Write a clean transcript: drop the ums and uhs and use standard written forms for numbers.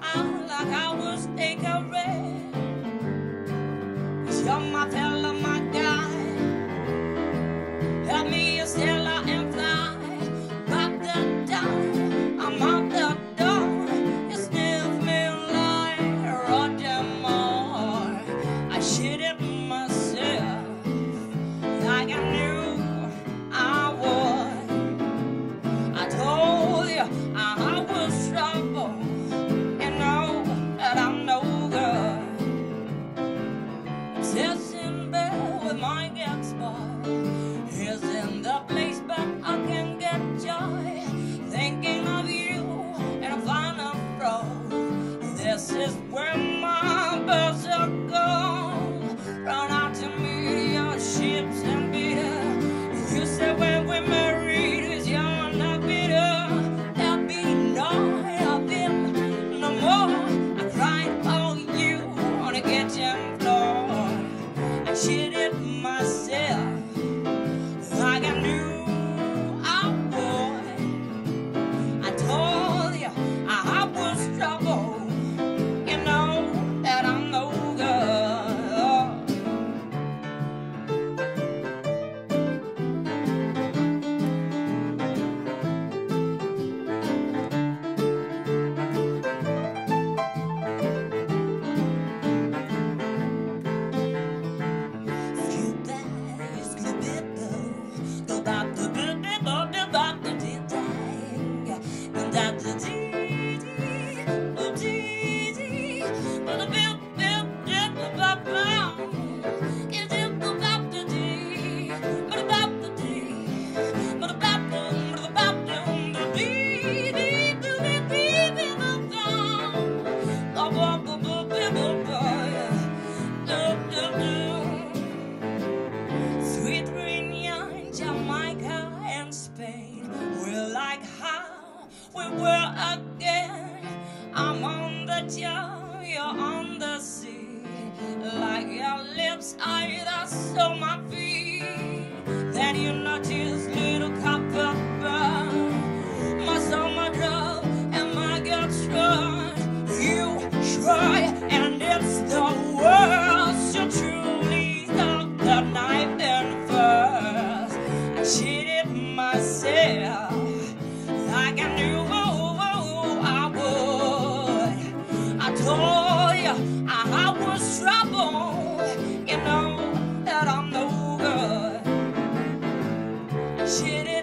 out like I was Icarus. 'Cause you're my fella, my guy. Help me a sailor and fly back the down. I'm out the door. You sniff me like Roger Moore. I shit it myself like I knew I would. I told you I was trouble. You know that I'm no good. I'm sitting in bed with my ex-boy. He's in the place, but I can get joy thinking of you in a final throw. This is where my birds are gone. Run out to meet your ships and beater. You said when we're married, is you're not bitter. There'll be no helping no more. I cried for you on the kitchen floor. I shit it myself like I knew I would. I told you I was trouble. You know that I'm no good. Sweet reunion, Jamaica and Spain. We're like how we were again. I'm on the jar, you're on the sea. Like your lips, I saw my feet. Then you notice little copper burn. My summer drove and my gut strut. You try and it's the worst. You truly stuck the knife in first. I cheated myself like I knew I would. I told you I was trouble. You know that I'm no good. I cheated